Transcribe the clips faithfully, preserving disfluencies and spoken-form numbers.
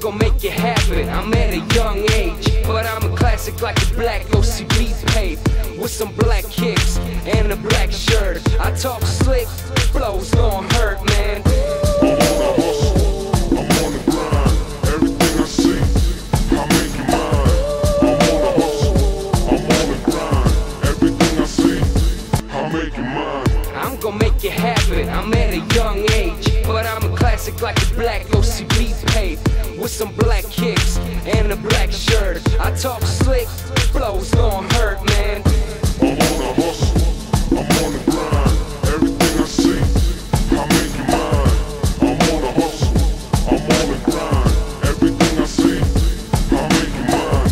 gon' make it happen. I'm at a young age, but I'm a classic like a black O C B tape with some black kicks and a black shirt. I talk slick, flows gon' hurt, man. I'm on a hustle, I'm on the grind. Everything I see, I make it mine. I'm on a hustle, I'm on the grind. Everything I see, I make it mine. I'm gon' make it happen. I'm at a young age, but I'm a classic like a black O C B tape with some black kicks and a black shirt. I talk slick, flows gon' hurt, man. I'm on a hustle, I'm on the grind. Everything I see, I make it mine. I'm on a hustle, I'm on the grind. Everything I see, I make it mine.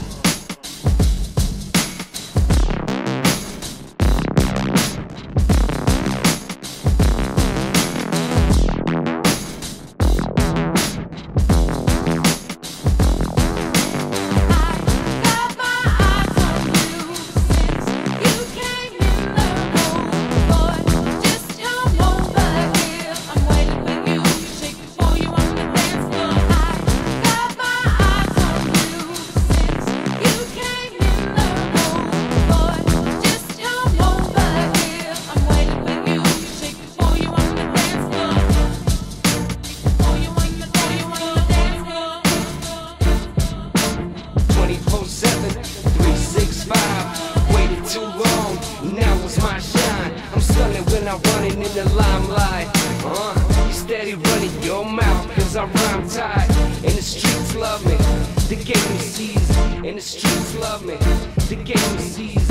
twenty-four seven, three sixty-five. Waited too long, now it's my shine. I'm stunning when I'm running in the limelight. Uh, you steady running your mouth, cause I rhyme tight. And the streets love me, the game is seized. And the streets love me, the game is seized.